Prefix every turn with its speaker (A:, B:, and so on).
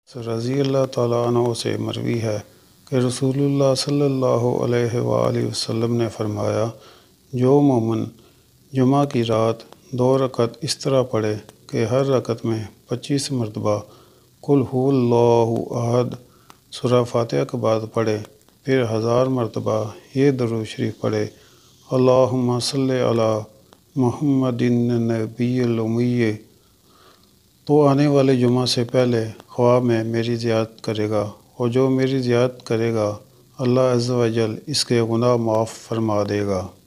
A: रज़ी अल्लाह ताला अन्हु से मरवी है कि रसूलुल्लाह सल्लल्लाहु अलैहि वसल्लम ने फरमाया, जो मोमिन जुमा की रात 2 रकत इस तरह पढ़े कि हर रकत में 25 मरतबा कुल हुवल्लाहु अहद सूरा फातिहा के बाद पढ़े, फिर 1000 मरतबा ये दरूद शरीफ पढ़े, अल्लाहुम्मा सल्लि अला मुहम्मदिन नबिय्यिल उम्मी, तो आने वाले जुमा से पहले ख्वाब में मेरी ज़ियारत करेगा, और जो मेरी ज़ियारत करेगा अल्लाह अज़्ज़ व जल इसके गुनाह माफ़ फरमा देगा।